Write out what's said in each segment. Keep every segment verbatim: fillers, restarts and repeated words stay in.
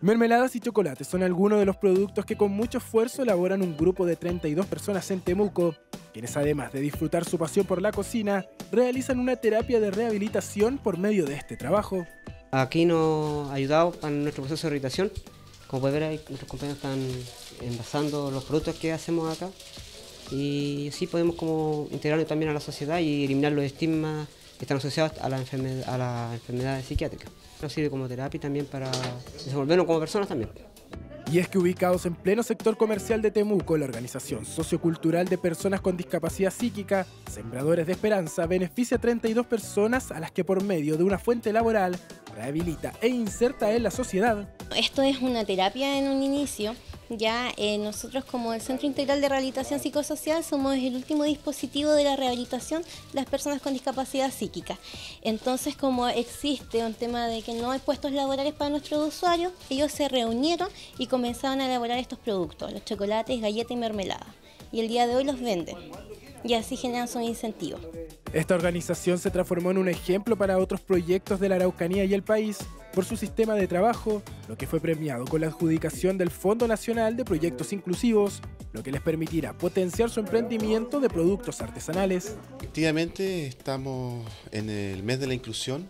Mermeladas y chocolates son algunos de los productos que con mucho esfuerzo elaboran un grupo de treinta y dos personas en Temuco, quienes además de disfrutar su pasión por la cocina, realizan una terapia de rehabilitación por medio de este trabajo. Aquí nos ha ayudado en nuestro proceso de rehabilitación. Como pueden ver, ahí nuestros compañeros están envasando los productos que hacemos acá y así podemos como integrarnos también a la sociedad y eliminar los estigmas que están asociados a, la enfermedad, a las enfermedades psiquiátricas. Nos sirve como terapia y también para desenvolvernos como personas también. Y es que ubicados en pleno sector comercial de Temuco, la organización sociocultural de personas con discapacidad psíquica, Sembradores de Esperanza, beneficia a treinta y dos personas a las que por medio de una fuente laboral rehabilita e inserta en la sociedad. Esto es una terapia en un inicio. Ya eh, nosotros como el Centro Integral de Rehabilitación Psicosocial somos el último dispositivo de la rehabilitación de las personas con discapacidad psíquica. Entonces, como existe un tema de que no hay puestos laborales para nuestros usuarios, ellos se reunieron y comenzaron a elaborar estos productos, los chocolates, galletas y mermelada. Y el día de hoy los venden y así generan sus incentivos. Esta organización se transformó en un ejemplo para otros proyectos de la Araucanía y el país por su sistema de trabajo, lo que fue premiado con la adjudicación del Fondo Nacional de Proyectos Inclusivos, lo que les permitirá potenciar su emprendimiento de productos artesanales. Efectivamente, estamos en el mes de la inclusión.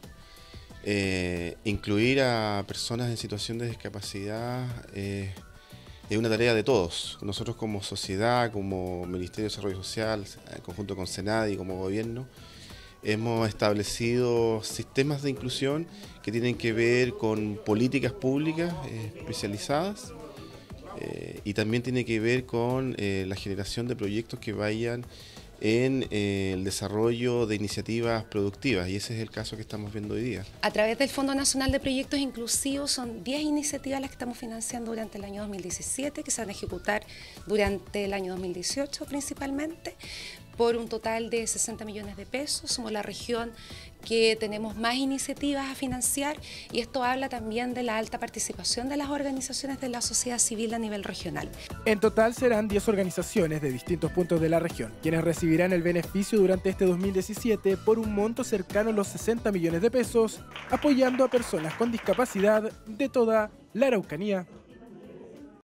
Eh, incluir a personas en situación de discapacidad eh, es una tarea de todos. Nosotros como sociedad, como Ministerio de Desarrollo Social, en conjunto con SENADI, como gobierno, hemos establecido sistemas de inclusión que tienen que ver con políticas públicas eh, especializadas eh, y también tiene que ver con eh, la generación de proyectos que vayan en eh, el desarrollo de iniciativas productivas, y ese es el caso que estamos viendo hoy día. A través del Fondo Nacional de Proyectos Inclusivos son diez iniciativas las que estamos financiando durante el año dos mil diecisiete, que se van a ejecutar durante el año dos mil dieciocho principalmente, por un total de sesenta millones de pesos. Somos la región que tenemos más iniciativas a financiar y esto habla también de la alta participación de las organizaciones de la sociedad civil a nivel regional. En total serán diez organizaciones de distintos puntos de la región, quienes recibirán el beneficio durante este dos mil diecisiete por un monto cercano a los sesenta millones de pesos, apoyando a personas con discapacidad de toda la Araucanía.